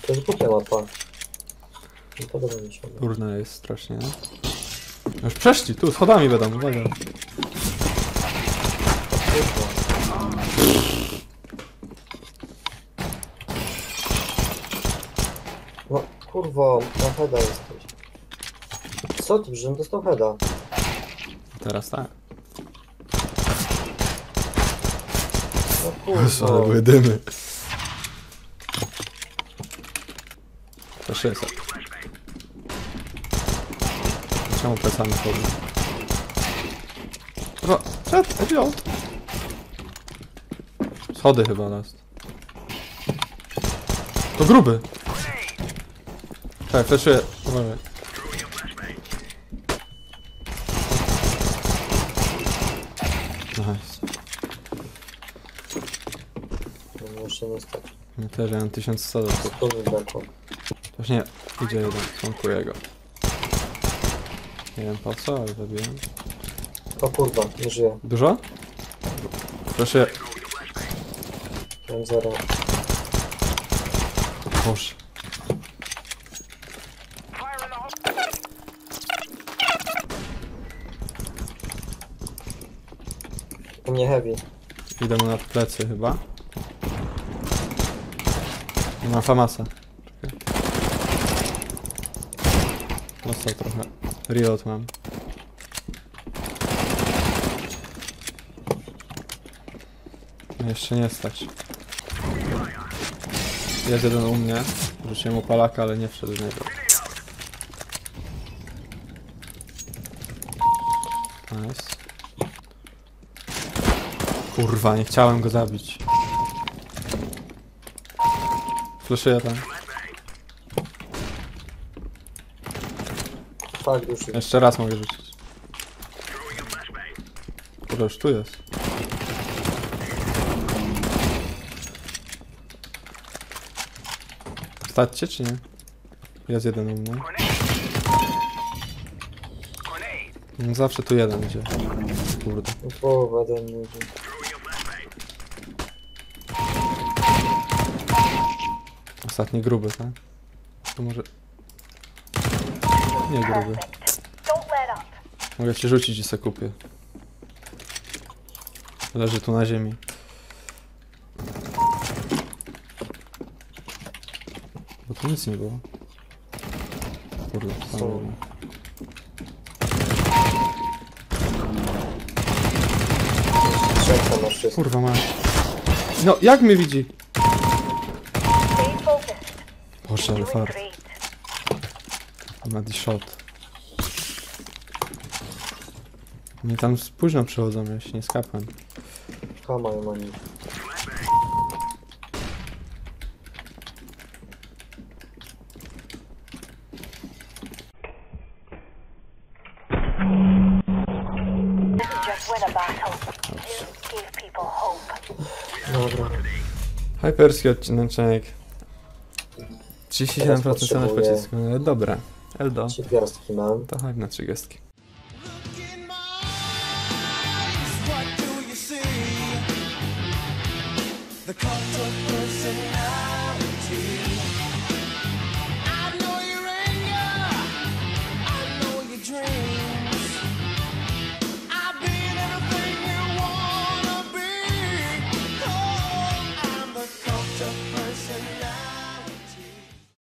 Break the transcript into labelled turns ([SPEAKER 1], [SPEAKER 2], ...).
[SPEAKER 1] To jest głupia mapa. Nie podoba mi się.
[SPEAKER 2] Durna jest strasznie, no. Już przeszli, tu schodami będą, uwaga.
[SPEAKER 1] No kurwa, na heada jesteś. Co ty, że dostał heada?
[SPEAKER 2] Teraz tak.
[SPEAKER 1] No kurwa.
[SPEAKER 2] Ale były dymy. To 600. Czemu plecami chodzą? Kurwa, przed, idiot. Schody chyba nas. To gruby. Tak, fleszuję. Uważaj. Nice.
[SPEAKER 1] No jeszcze nie stać.
[SPEAKER 2] Ja też ja mam 1100 do tu.
[SPEAKER 1] To wybrakło.
[SPEAKER 2] Właśnie idzie jeden, sąkuję go. Nie wiem po co, ale zabiłem.
[SPEAKER 1] O kurwa, nie żyję.
[SPEAKER 2] Dużo? Proszę.
[SPEAKER 1] Mam 0.
[SPEAKER 2] Boże.
[SPEAKER 1] U mnie heavy.
[SPEAKER 2] Idę mu na plecy chyba. Nie ma famasa. Czekaj. Dostał trochę. Reload mam. No jeszcze nie stać. Jest jeden u mnie. Rzuciłem mu palaka, ale nie wszedł w niego. Nice. Kurwa, nie chciałem go zabić. Flashuję tam.
[SPEAKER 1] Tak, duszy.
[SPEAKER 2] Jeszcze raz mogę rzucić. Kurwa, już tu jest. Staćcie czy nie? Jest jeden u mnie. No zawsze tu jeden idzie. Kurde.
[SPEAKER 1] Połowa ode mnie idzie.
[SPEAKER 2] Ostatni gruby, tak? To może... Nie gruby. Mogę ci rzucić i se kupię. Leży tu na ziemi. Bo tu nic nie było. Kurde, tam było.
[SPEAKER 1] Trzech tam masz wszystko.
[SPEAKER 2] Kurwa ma. No, jak mnie widzi? Boże, ale fart. Madi shot. Oni tam późno przychodzą, ja się nie skapłem.
[SPEAKER 1] Kama i mani. Dobra.
[SPEAKER 2] Hyperski odcineczek. 37% cenę
[SPEAKER 1] potrzebuję-
[SPEAKER 2] pocisku. No, dobra. Eldo.
[SPEAKER 1] 3 gwiazdki mam.
[SPEAKER 2] To chodź na 30.
[SPEAKER 3] What do you see? The cult of personality.